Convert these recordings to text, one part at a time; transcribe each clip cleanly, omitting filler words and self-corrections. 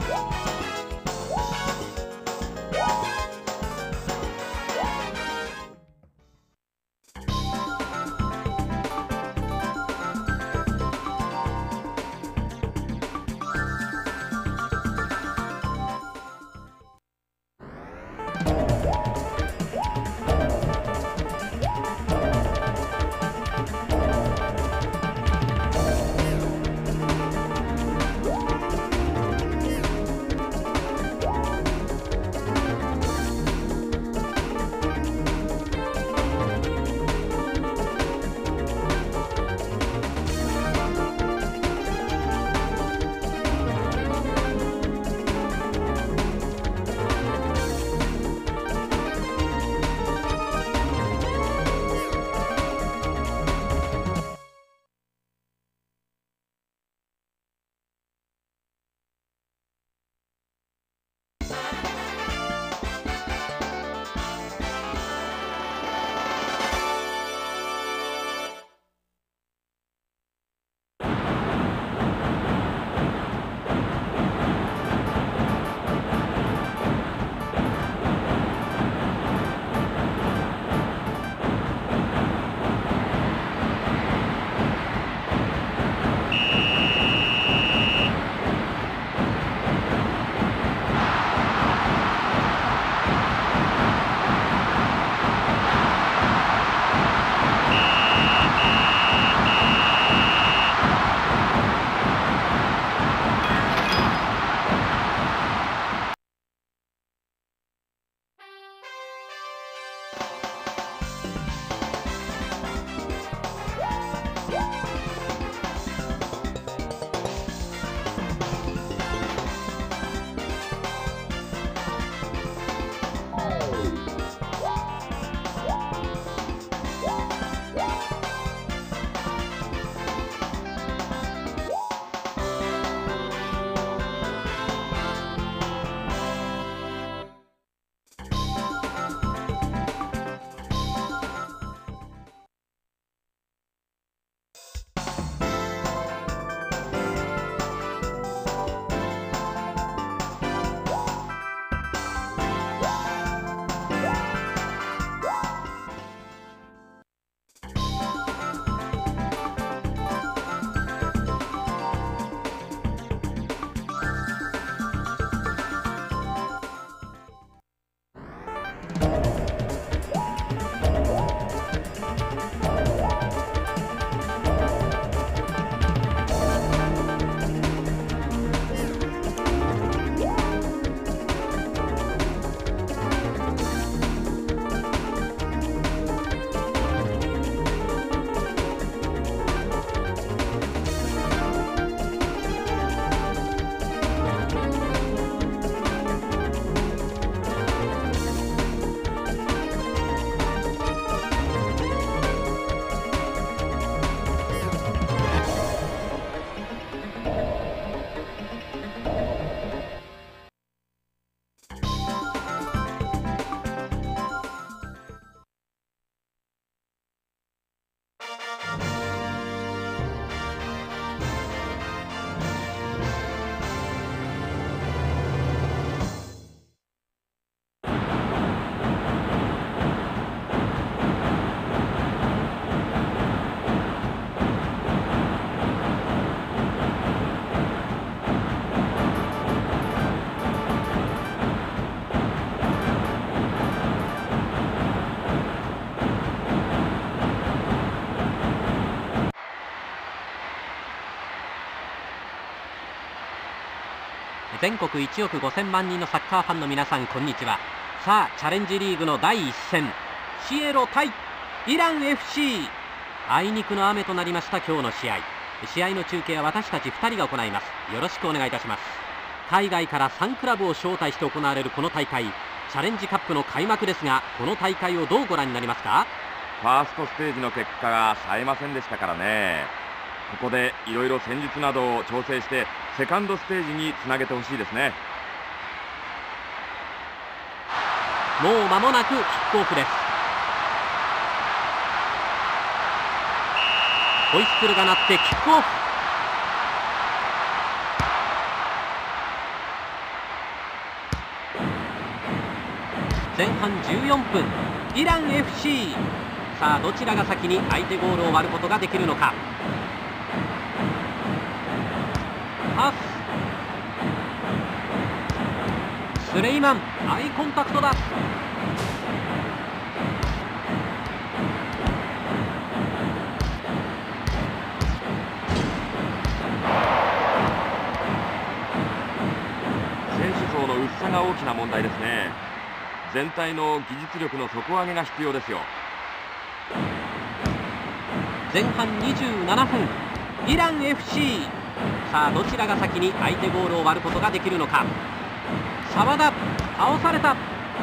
全国1億5000万人のサッカーファンの皆さん、こんにちは。さあ、チャレンジリーグの第1戦、シエロ対イラン FC。 あいにくの雨となりました今日の試合。試合の中継は私たち2人が行います。よろしくお願いいたします。海外から3クラブを招待して行われるこの大会、チャレンジカップの開幕ですが、この大会をどうご覧になりますか？ ファーストステージの結果が冴えませんでしたからね。ここでいろいろ戦術などを調整してセカンドステージにつなげてほしいですね。 もう間もなくキックオフです。ホイッスルが鳴ってキックオフ。 前半14分、イラン FC。 さあどちらが先に相手ゴールを割ることができるのか。パス、スレイマン、アイコンタクトだ。 選手層の薄さが大きな問題ですね。全体の技術力の底上げが必要ですよ。 前半27分、イラン FC。 さあどちらが先に相手ゴールを割ることができるのか。澤田、倒された。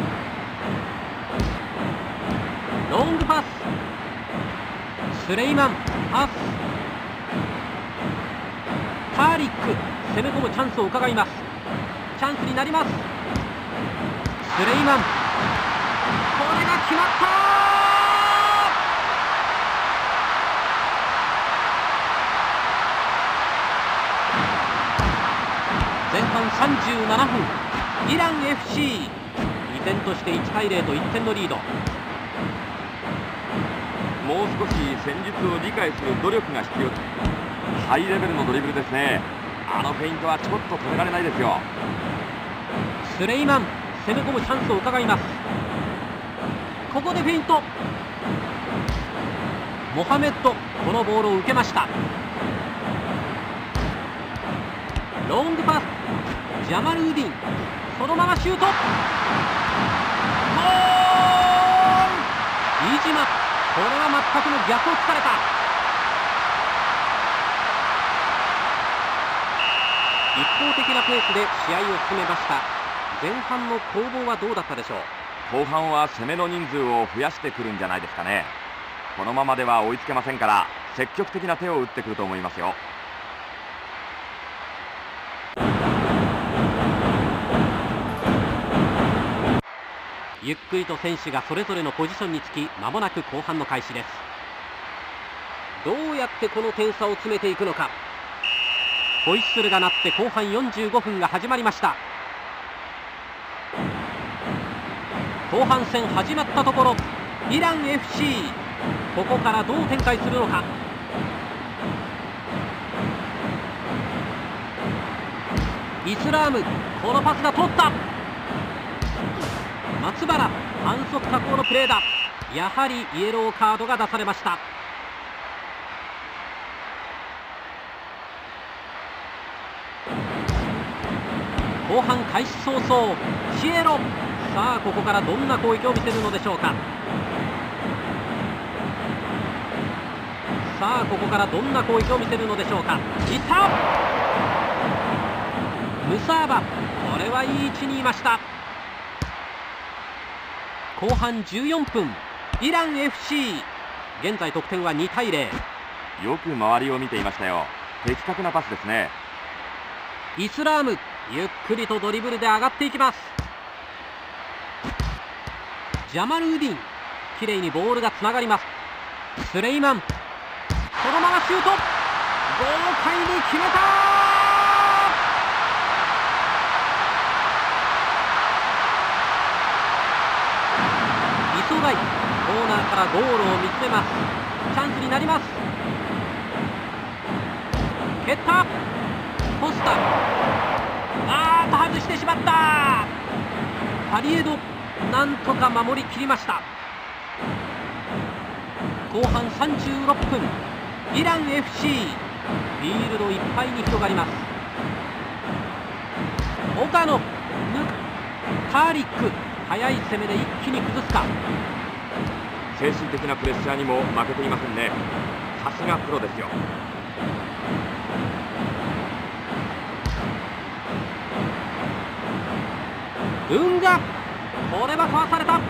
ロングパス、スレイマン、パス、ターリック、攻め込むチャンスを伺います。チャンスになります。スレイマン、これが決まった。前半37分、イラン FC。 依然として1対0と1点のリード。 もう少し戦術を理解する努力が必要です。ハイレベルのドリブルですね。あのフェイントはちょっと止められないですよ。 スレイマン、攻め込むチャンスを伺います。ここでフェイント。モハメッド、このボールを受けました。ロングパス、ジャマルウディン、そのままシュート。ゴール、飯島、これは全くの逆を突かれた。一方的なペースで試合を進めました。前半の攻防はどうだったでしょう。 後半は攻めの人数を増やしてくるんじゃないですかね。このままでは追いつけませんから、積極的な手を打ってくると思いますよ。 ゆっくりと選手がそれぞれのポジションにつき、間もなく後半の開始です。どうやってこの点差を詰めていくのか。ホイッスルが鳴って後半45分が始まりました。後半戦始まったところ、イラン FC、 ここからどう展開するのか。イスラーム、このパスが通った。松原、反則確保のプレーだ。やはりイエローカードが出されました。後半開始早々、シエロ、さあここからどんな攻撃を見せるのでしょうか。さあここからどんな攻撃を見せるのでしょうか。いった、ムサーバ、これはいい位置にいました。後半14分、イラン FC。 現在得点は2対0。 よく周りを見ていましたよ。的確なパスですね。 イスラーム、ゆっくりとドリブルで上がっていきます。ジャマルウディン、きれいにボールがつながります。スレイマン、そのままシュート、豪快に決めた。磯貝、コーナーからゴールを見つめます。チャンスになります。蹴った、ポスター、外してしまった。パリエド、なんとか守りきりました。後半36分、イラン FC。 フィールドいっぱいに広がります。岡野、ターリック、速い攻めで一気に崩すか。 精神的なプレッシャーにも負けていませんね。さすがプロですよ。 運河、これはかわされた。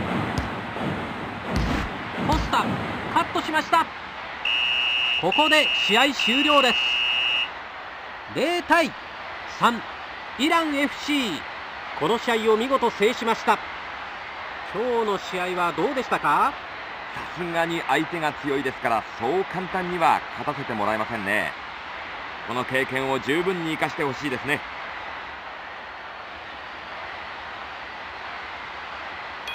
ポスタ、カットしました。ここで試合終了です。0対3、イラン FC。 この試合を見事制しました。今日の試合はどうでしたか。 さすがに相手が強いですから、そう簡単には勝たせてもらえませんね。この経験を十分に生かしてほしいですね。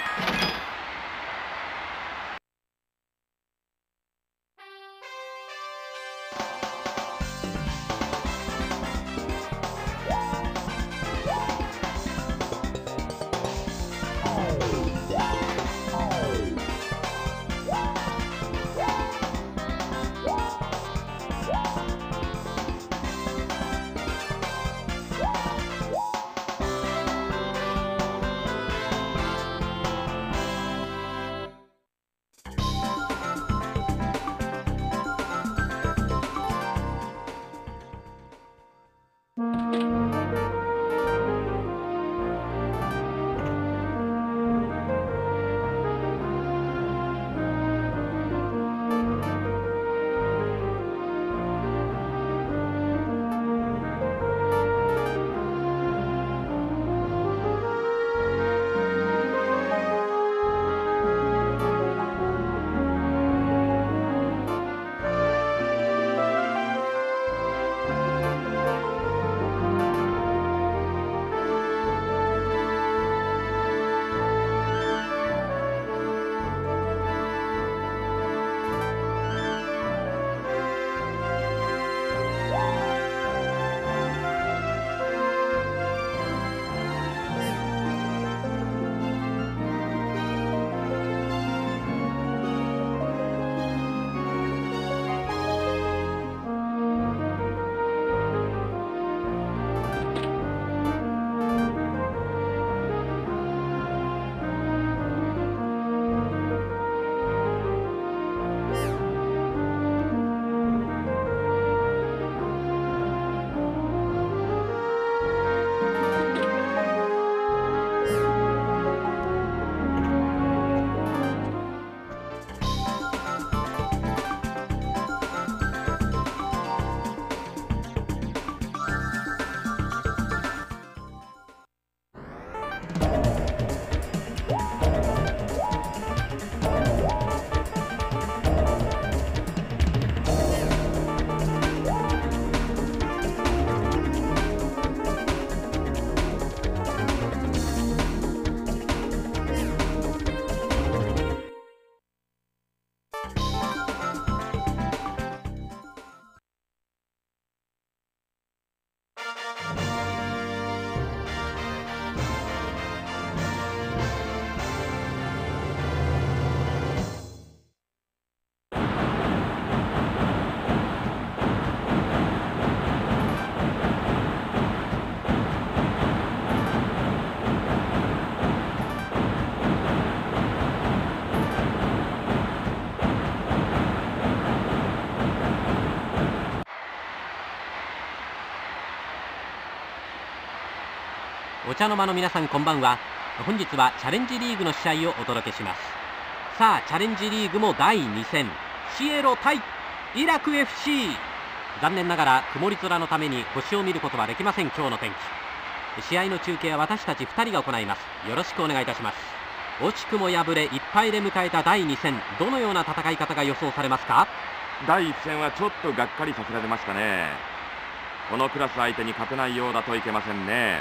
お茶の間の皆さんこんばんは。本日はチャレンジリーグの試合をお届けします。さあチャレンジリーグも第2戦、シエロ対イラク FC。 残念ながら曇り空のために星を見ることはできません。今日の天気、試合の中継は私たち2人が行います。よろしくお願いいたします。惜しくも敗れ1敗で迎えた第2戦、どのような戦い方が予想されますか？ 第1戦はちょっとがっかりさせられましたね。このクラス相手に勝てないようだといけませんね。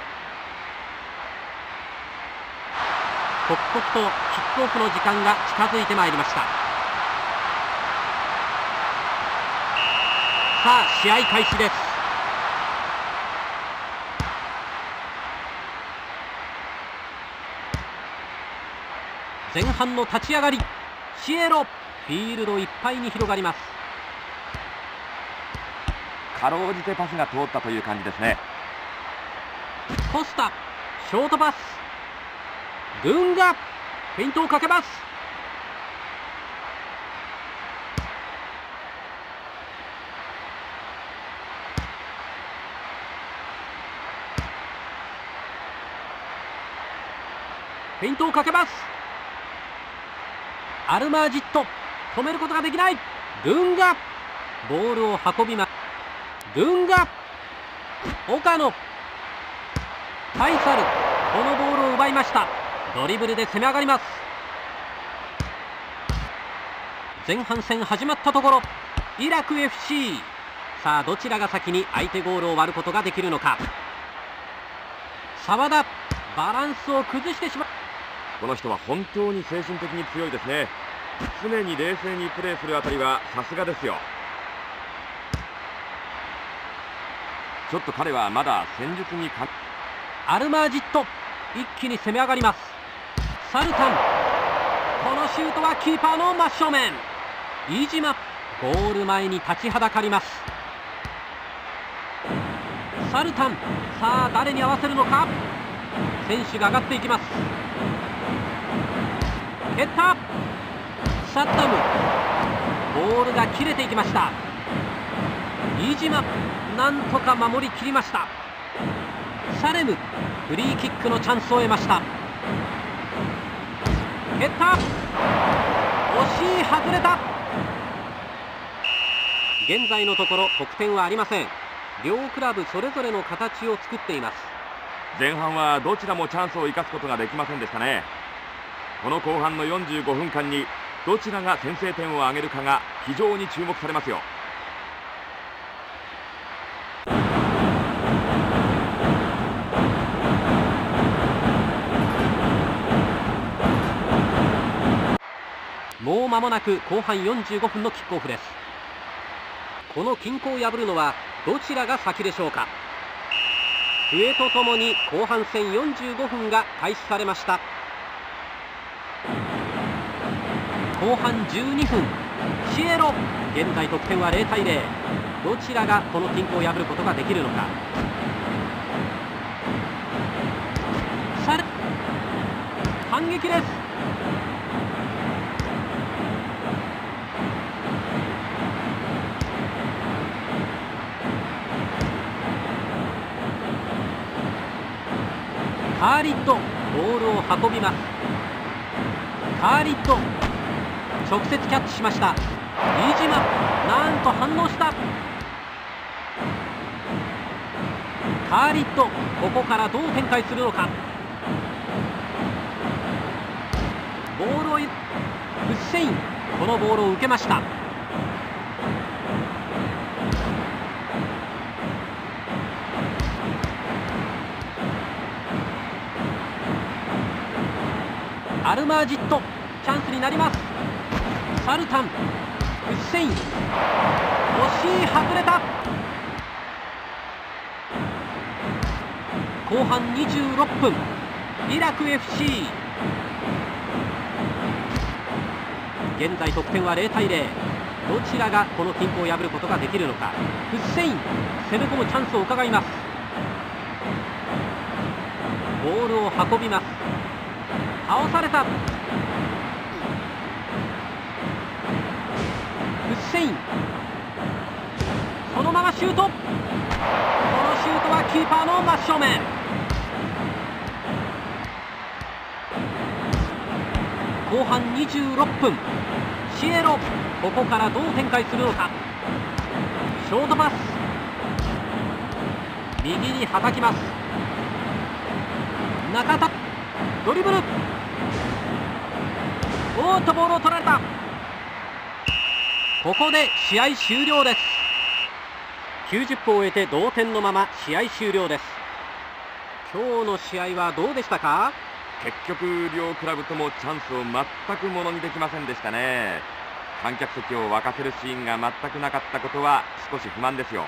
刻々とキックオフの時間が近づいてまいりました。さあ試合開始です。前半の立ち上がり、シエロ、フィールドいっぱいに広がります。 かろうじてパスが通ったという感じですね。 コスタ、ショートパス、ドゥンガ、フェイントをかけます。フェイントをかけます。アルマージット、止めることができない。ドゥンガ、ボールを運びます。ドゥンガ、岡野、ファイサル、このボールを奪いました。ドリブルで攻め上がります。前半戦始まったところ、イラク FC。 さあどちらが先に相手ゴールを割ることができるのか。澤田、バランスを崩してしまう。 この人は本当に精神的に強いですね。常に冷静にプレーするあたりはさすがですよ。ちょっと彼はまだ戦術にアルマージット、一気に攻め上がります。サルタン、このシュートはキーパーの真正面。飯島、ゴール前に立ちはだかります。サルタン、さあ誰に合わせるのか。選手が上がっていきます。蹴った、サッダム、ボールが切れていきました。飯島、なんとか守りきりました。サレム、フリーキックのチャンスを得ました。蹴った、惜しい、外れた。現在のところ得点はありません。両クラブそれぞれの形を作っています。 前半はどちらもチャンスを生かすことができませんでしたね。この後半の45分間にどちらが先制点を挙げるかが非常に注目されますよ。 もう間もなく後半45分のキックオフです。この均衡を破るのはどちらが先でしょうか。笛とともに後半戦45分が開始されました。後半12分、シエロ、現在得点は0対0。どちらがこの均衡を破ることができるのか。反撃です。カーリット、ボールを運びます。カーリット、直接キャッチしました。飯島、なんと反応した。カーリット、ここからどう展開するのか。ボールをフッセイン、このボールを受けました。アルマージット、チャンスになります。サルタン、フッセイン、惜しい、外れた。後半26分、イラク FC。 現在得点は0対0。どちらがこの均衡を破ることができるのか。フッセイン、攻め込むチャンスを伺います。ボールを運びます。倒された。フッセイン、そのままシュート。このシュートはキーパーの真正面。 後半26分、シエロ、ここからどう展開するのか。ショートパス、右にはたきます。中田、ドリブル、おーっとボールを取られた。ここで試合終了です。90分を終えて同点のまま試合終了です。今日の試合はどうでしたか？ 結局両クラブともチャンスを全くものにできませんでしたね。観客席を沸かせるシーンが全くなかったことは少し不満ですよ。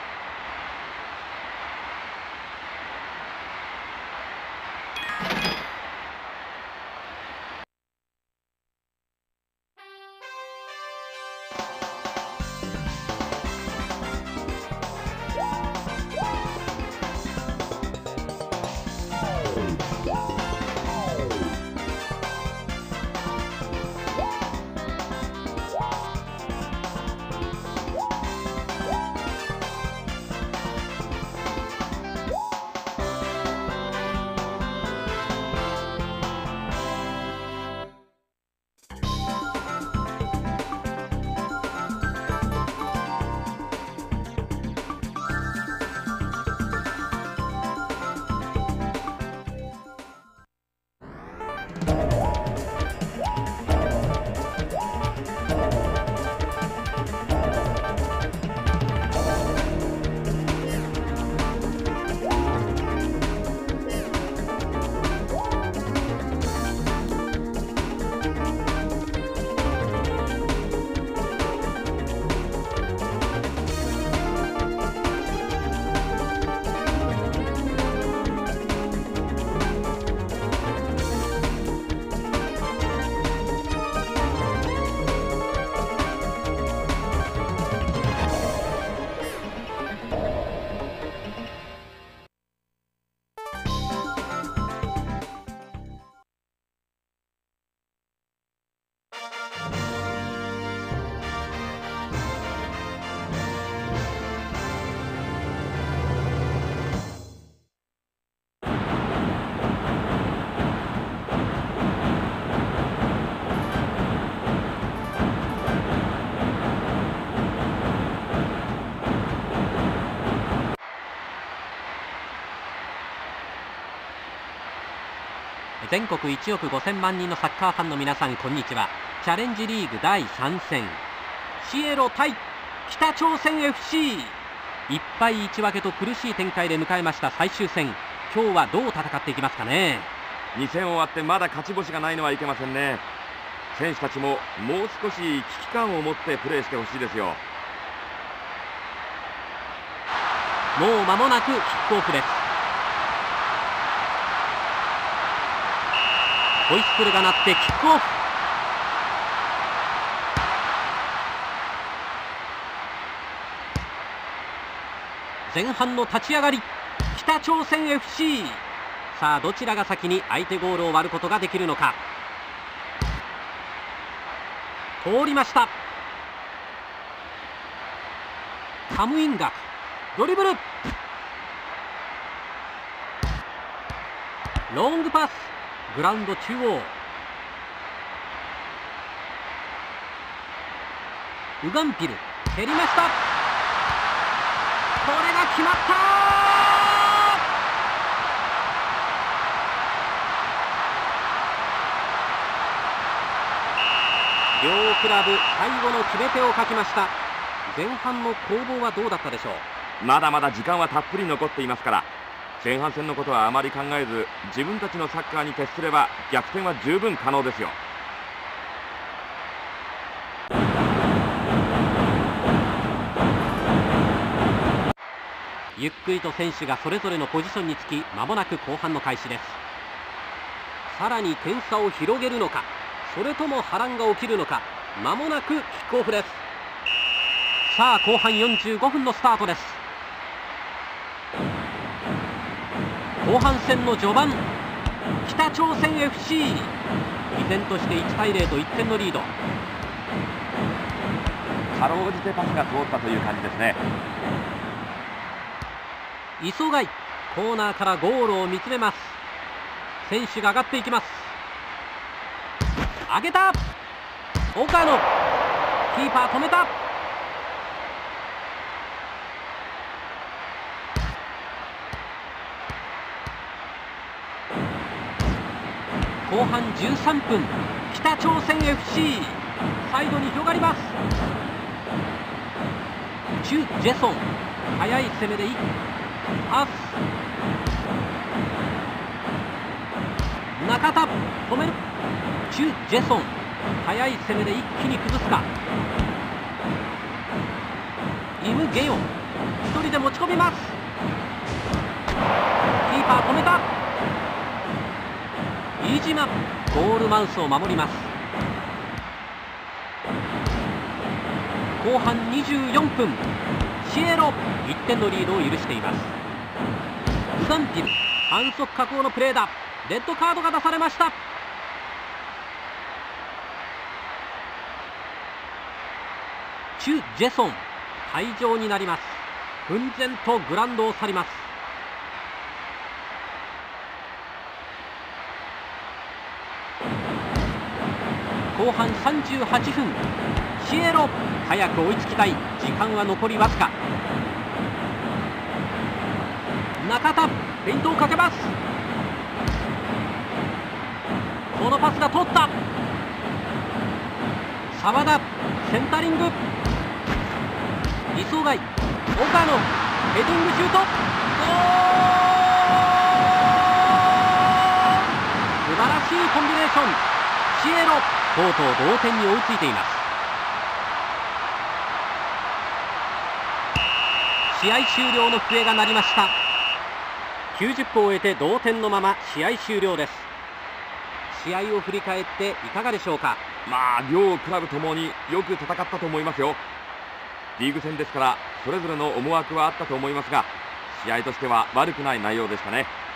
全国1億5000万人のサッカーファンの皆さん、こんにちは。チャレンジリーグ第3戦、シエロ対北朝鮮 FC。 1敗1分けと苦しい展開で迎えました最終戦。今日はどう戦っていきますかね。 2戦終わってまだ勝ち星がないのはいけませんね。選手たちももう少し危機感を持ってプレーしてほしいですよ。 もう間もなくキックオフです。ホイッスルが鳴ってキックオフ。前半の立ち上がり、北朝鮮 FC。 さあどちらが先に相手ゴールを割ることができるのか。通りました。カムインガク、ドリブル、ロングパス、グラウンド中央、ウガンピル、蹴りました。これが決まった。両クラブ最後の決め手をかきました。前半の攻防はどうだったでしょう。 まだまだ時間はたっぷり残っていますから、前半戦のことはあまり考えず、自分たちのサッカーに徹すれば逆転は十分可能ですよ。 ゆっくりと選手がそれぞれのポジションにつき、間もなく後半の開始です。さらに点差を広げるのか、それとも波乱が起きるのか。間もなくキックオフです。さあ後半45分のスタートです。後半戦の序盤、北朝鮮 FC 依然として1対0と1点のリード。 かろうじてパスが通ったという感じですね。 磯貝、コーナーからゴールを見つめます。選手が上がっていきます。 上げた。岡野、キーパー止めた。後半13分、北朝鮮 FC サイドに広がります。チュ・ジェソン、速い攻めで一パス。中田、止める。チュ・ジェソン、速い攻めで一気に崩すか。イム・ゲヨン、一人で持ち込みます。キーパー止めた。飯島、ゴールマウスを守ります。後半24分、シエロ、1点のリードを許しています。ウザンピル、反則確保のプレーだ。レッドカードが出されました。チュ・ジェソン、退場になります。奮然とグラウンドを去ります。後半38分、シエロ、早く追いつきたい。時間は残りわずか。中田、フェイントをかけます。このパスが通った。澤田、センタリング。磯貝、岡野、ヘディングシュート。ゴール！素晴らしいコンビネーション。シエロ、とうとう同点に追いついています。試合終了の笛が鳴りました。90分を終えて同点のまま試合終了です。試合を振り返っていかがでしょうか。 両クラブともによく戦ったと思いますよ。リーグ戦ですからそれぞれの思惑はあったと思いますが、試合としては悪くない内容でしたね。